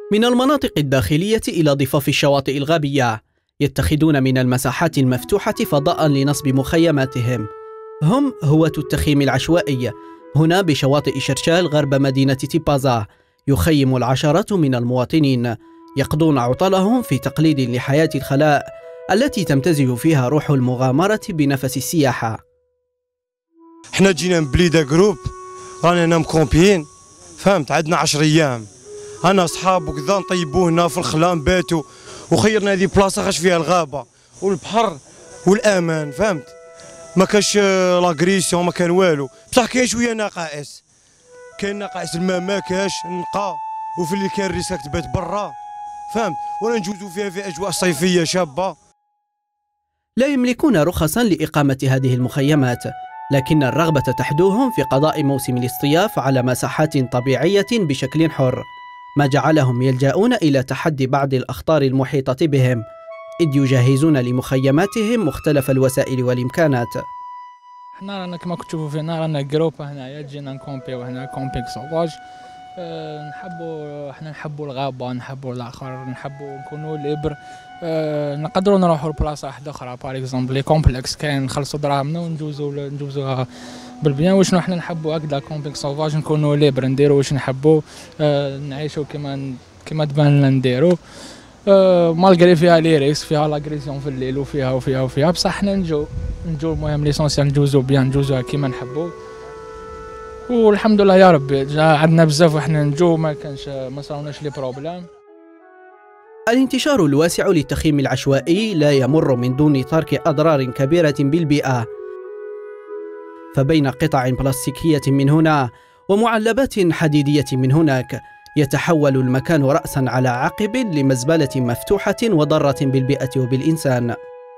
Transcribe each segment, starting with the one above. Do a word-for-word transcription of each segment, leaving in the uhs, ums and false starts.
من المناطق الداخلية إلى ضفاف الشواطئ الغابية، يتخذون من المساحات المفتوحة فضاء لنصب مخيماتهم. هم هواة التخييم العشوائي هنا بشواطئ شرشال غرب مدينة تيبازا. يخيم العشرات من المواطنين يقضون عطلهم في تقليد لحياة الخلاء التي تمتزج فيها روح المغامرة بنفس السياحة. احنا جينا من بليده جروب، رانا هنا مكومبيين، فهمت، عندنا عشر ايام، انا اصحاب وكذا نطيبوا هنا في الخلا نباتوا، وخيرنا هذه بلاصه خاش فيها الغابه والبحر والامان، فهمت، ما كاش لاغريسيون، ما كان والو، بصح كاين شويه نقائص، كاين نقائص، الماء ما كاش نقى، وفي اللي كان ريسك تبات برا، فهمت، ولا نجوزوا فيها في اجواء صيفيه شابه. لا يملكون رخصا لإقامة هذه المخيمات، لكن الرغبة تحدوهم في قضاء موسم الاصطياف على مساحات طبيعية بشكل حر، ما جعلهم يلجأون إلى تحدي بعض الأخطار المحيطة بهم، إذ يجهزون لمخيماتهم مختلف الوسائل والإمكانات. احنا رانا كما كتشوفوا فينا رانا جروب هنايا، جينا نكومبيو هنا كومبينغ سوفاج. أه نحبوا احنا نحبوا الغابه، نحبوا الاخر، نحبوا نكونوا ليبر. أه نقدروا نروحوا لبلاصه واحده اخرى، باغ اكزومبل لي كومبلكس كاين نخلصوا دراهمنا ونجوزوا نجوزوها بالبيان. وشنو احنا نحبوا هكذا كومبينغ سوفاج، نكونوا ليبر، نديروا واش نحبوا، أه نعيشوا كما كما تبان لنا نديروا. أه مالغري فيها لي ريسك، فيها لاغريسيون في الليل وفيها وفيها وفيها، بصح حنا نجو نجو المهم ليسونسيال نجوزو بيان، نجوزوها كيما نحبوا، والحمد لله يا ربي. جا عندنا بزاف وحنا نجو، ما كانش ما صراوناش لي بروبلام. الانتشار الواسع للتخييم العشوائي لا يمر من دون ترك أضرار كبيرة بالبيئة، فبين قطع بلاستيكية من هنا ومعلبات حديدية من هناك يتحول المكان رأسا على عقب لمزبلة مفتوحة وضارة بالبيئة وبالإنسان.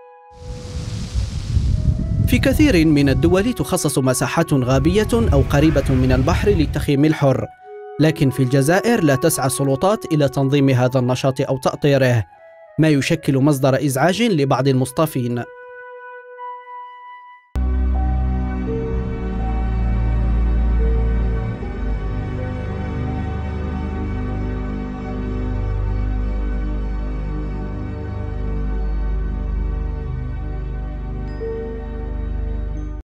في كثير من الدول تخصص مساحات غابية أو قريبة من البحر للتخييم الحر، لكن في الجزائر لا تسعى السلطات إلى تنظيم هذا النشاط أو تأطيره، ما يشكل مصدر إزعاج لبعض المصطافين.